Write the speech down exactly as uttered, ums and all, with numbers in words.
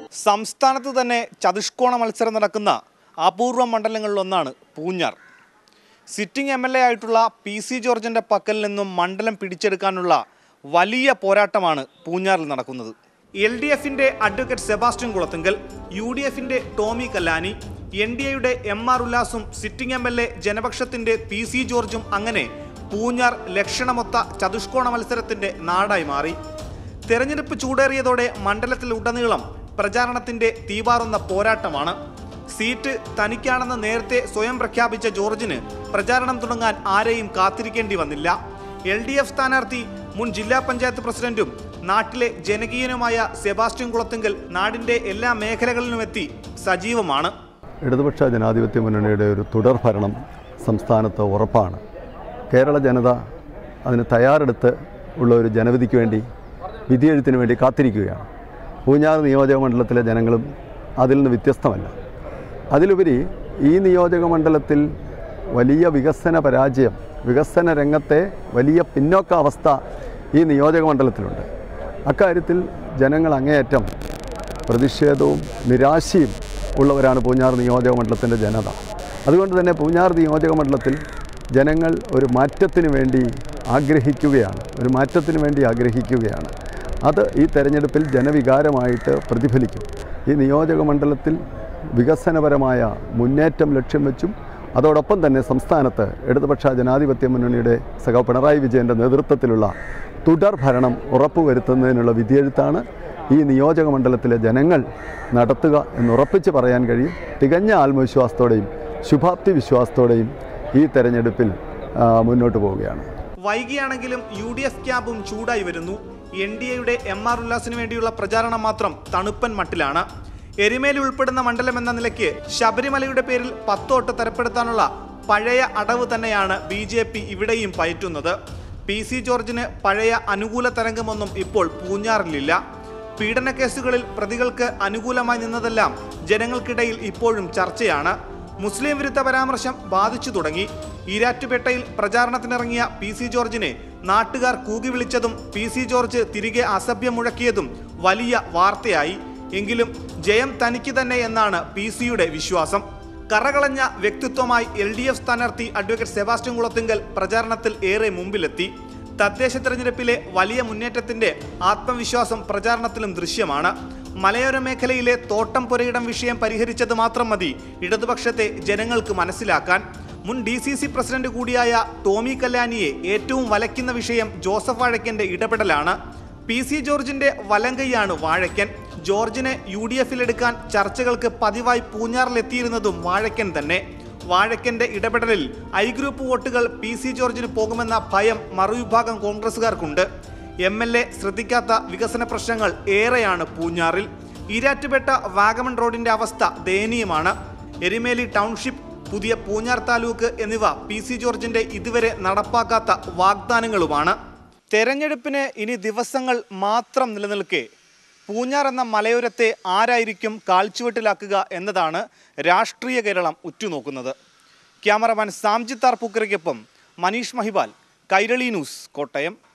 സംസ്ഥാനത്ത് തന്നെ ചതുഷ്കോണ മത്സരം നടക്കുന്ന അപൂർവ മണ്ഡലങ്ങളിലൊന്നാണ് Poonjar. Sitting M L A ആയിട്ടുള്ള പി സി ജോർജിൻ്റെ പക്കൽ നിന്നും മണ്ഡലം പിടിച്ചെടുക്കാനുള്ള വലിയ പോരാട്ടമാണ് പൂഞ്ഞാറിൽ നടക്കുന്നത്. എൽ ഡി എഫിൻ്റെ advocate Sebastian Kulathunkal, U D എഫിൻ്റെ ടോമി കല്ലാനി, എൻ ഡി എയുടെ എം ആർ ഉല്ലാസും സിറ്റിംഗ് എം എൽ എ ജനപക്ഷത്തിൻ്റെ പി സി ജോർജും അങ്ങനെ പൂഞ്ഞാർ ലക്ഷണമൊത്ത ചതുഷ്കോണ മത്സരത്തിൻ്റെ നാടായി മാറി. തെരഞ്ഞെടുപ്പ് ചൂടേറിയതോടെ മണ്ഡലത്തിലുടനീളം പ്രചാരണത്തിൻ്റെ തീവാറുന്ന പോരാട്ടമാണ്. സീറ്റ് തനിക്കാണെന്ന് നേരത്തെ സ്വയം പ്രഖ്യാപിച്ച ജോർജിന് പ്രചാരണം തുടങ്ങാൻ ആരെയും കാത്തിരിക്കേണ്ടി വന്നില്ല. എൽ ഡി എഫ് സ്ഥാനാർത്ഥി മുൻ ജില്ലാ പഞ്ചായത്ത് പ്രസിഡന്റും നാട്ടിലെ ജനകീയനുമായ സെബാസ്റ്റ്യൻ കുളത്തുങ്കൽ നാടിൻ്റെ എല്ലാ മേഖലകളിലുമെത്തി സജീവമാണ്. ഇടതുപക്ഷ ജനാധിപത്യ മുന്നണിയുടെ ഒരു തുടർ ഭരണം സംസ്ഥാനത്ത് ഉറപ്പാണ്. കേരള ജനത അതിന് തയ്യാറെടുത്ത് ഉള്ള ഒരു ജനവിധിക്ക് വേണ്ടി, വിധിയെഴുത്തിന് വേണ്ടി കാത്തിരിക്കുകയാണ്. പൂഞ്ഞാർ നിയോജക മണ്ഡലത്തിലെ ജനങ്ങളും അതിൽ നിന്ന് വ്യത്യസ്തമല്ല. അതിലുപരി ഈ നിയോജക മണ്ഡലത്തിൽ വലിയ വികസന പരാജയം, വികസന രംഗത്തെ വലിയ പിന്നോക്കാവസ്ഥ ഈ നിയോജക മണ്ഡലത്തിലുണ്ട്. അക്കാര്യത്തിൽ ജനങ്ങൾ അങ്ങേയറ്റം പ്രതിഷേധവും നിരാശയും ഉള്ളവരാണ് പൂഞ്ഞാർ നിയോജക മണ്ഡലത്തിൻ്റെ ജനത. അതുകൊണ്ട് തന്നെ പൂഞ്ഞാർ നിയോജക മണ്ഡലത്തിൽ ജനങ്ങൾ ഒരു മാറ്റത്തിന് വേണ്ടി ആഗ്രഹിക്കുകയാണ് ഒരു മാറ്റത്തിന് വേണ്ടി ആഗ്രഹിക്കുകയാണ് അത് ഈ തെരഞ്ഞെടുപ്പിൽ ജനവികാരമായിട്ട് പ്രതിഫലിക്കും. ഈ നിയോജക മണ്ഡലത്തിൽ വികസനപരമായ മുന്നേറ്റം ലക്ഷ്യം വെച്ചും അതോടൊപ്പം തന്നെ സംസ്ഥാനത്ത് ഇടതുപക്ഷ ജനാധിപത്യ മുന്നണിയുടെ സഖാവ് പിണറായി വിജയൻ്റെ നേതൃത്വത്തിലുള്ള തുടർ ഭരണം ഉറപ്പുവരുത്തുന്നതിനുള്ള വിധിയെഴുത്താണ് ഈ നിയോജക മണ്ഡലത്തിലെ ജനങ്ങൾ നടത്തുക എന്നുറപ്പിച്ച് പറയാൻ കഴിയും. തികഞ്ഞ ആത്മവിശ്വാസത്തോടെയും ശുഭാപ്തി വിശ്വാസത്തോടെയും ഈ തെരഞ്ഞെടുപ്പിൽ മുന്നോട്ട് പോവുകയാണ്. വൈകിയാണെങ്കിലും യു ഡി എഫ് ക്യാമ്പും ചൂടായി വരുന്നു. എൻ ഡി എയുടെ എം ആർ ഉല്ലാസിന് വേണ്ടിയുള്ള പ്രചാരണം മാത്രം തണുപ്പൻ മട്ടിലാണ്. എരുമേലി ഉൾപ്പെടുന്ന മണ്ഡലം എന്ന നിലയ്ക്ക് ശബരിമലയുടെ പേരിൽ പത്തോട്ട് തരപ്പെടുത്താനുള്ള പഴയ അടവ് തന്നെയാണ് ബി ജെ പി ഇവിടെയും പയറ്റുന്നത്. പി സി ജോർജിന് പഴയ അനുകൂല തരംഗമൊന്നും ഇപ്പോൾ പൂഞ്ഞാറിലില്ല. പീഡന കേസുകളിൽ പ്രതികൾക്ക് അനുകൂലമായി നിന്നതെല്ലാം ജനങ്ങൾക്കിടയിൽ ഇപ്പോഴും ചർച്ചയാണ്. മുസ്ലിം വിരുദ്ധ പരാമർശം ബാധിച്ചു തുടങ്ങി. ഈരാറ്റുപേട്ടയിൽ പ്രചാരണത്തിനിറങ്ങിയ പി സി ജോർജിനെ നാട്ടുകാർ കൂകി വിളിച്ചതും പി സി ജോർജ് തിരികെ അസഭ്യം മുഴക്കിയതും വലിയ വാർത്തയായി. എങ്കിലും ജയം തനിക്ക് തന്നെ എന്നാണ് പി സിയുടെ വിശ്വാസം. കറകളഞ്ഞ വ്യക്തിത്വമായി എൽ ഡി എഫ് സ്ഥാനാർത്ഥി അഡ്വക്കേറ്റ് സെബാസ്റ്റ്യൻ കുളത്തുങ്കൽ പ്രചാരണത്തിൽ ഏറെ മുമ്പിലെത്തി. തദ്ദേശ തെരഞ്ഞെടുപ്പിലെ വലിയ മുന്നേറ്റത്തിന്റെ ആത്മവിശ്വാസം പ്രചാരണത്തിലും ദൃശ്യമാണ്. മലയോര മേഖലയിലെ തോട്ടം പുരയിടം വിഷയം പരിഹരിച്ചത് മാത്രം മതി ഇടതുപക്ഷത്തെ ജനങ്ങൾക്ക് മനസ്സിലാക്കാൻ. മുൻ ഡി സി സി പ്രസിഡന്റ് കൂടിയായ ടോമി കല്ലാനിയെ ഏറ്റവും വലയ്ക്കുന്ന വിഷയം ജോസഫ് വാഴക്കന്റെ ഇടപെടലാണ്. പി സി ജോർജിന്റെ വലങ്കൈയാണ് വാഴക്കൻ. ജോർജിനെ യു ഡി എഫിലെടുക്കാൻ ചർച്ചകൾക്ക് പതിവായി പൂഞ്ഞാറിലെത്തിയിരുന്നതും വാഴക്കൻ തന്നെ. വാഴക്കന്റെ ഇടപെടലിൽ ഐ ഗ്രൂപ്പ് വോട്ടുകൾ പി സി ജോർജിന് പോകുമെന്ന ഭയം മറുവിഭാഗം കോൺഗ്രസുകാർക്കുണ്ട്. എം എൽ എ ശ്രദ്ധിക്കാത്ത വികസന പ്രശ്നങ്ങൾ ഏറെയാണ് പൂഞ്ഞാറിൽ. ഈരാറ്റുപേട്ട വാഗമൺ റോഡിന്റെ അവസ്ഥ ദയനീയമാണ്. എരുമേലി ടൗൺഷിപ്പ്, പുതിയ പൂഞ്ഞാർ താലൂക്ക് എന്നിവ പി സി ജോർജിന്റെ ഇതുവരെ നടപ്പാക്കാത്ത വാഗ്ദാനങ്ങളുമാണ്. തെരഞ്ഞെടുപ്പിന് ഇനി ദിവസങ്ങൾ മാത്രം നിലനിൽക്കെ പൂഞ്ഞാർ എന്ന മലയോരത്തെ ആരായിരിക്കും കാൽച്ചുവട്ടിലാക്കുക എന്നതാണ് രാഷ്ട്രീയ കേരളം ഉറ്റുനോക്കുന്നത്. ക്യാമറമാൻ സാംജിത്താർ പൂക്കരയ്ക്കൊപ്പം മനീഷ് മഹിബാൽ, കൈരളി ന്യൂസ്, കോട്ടയം.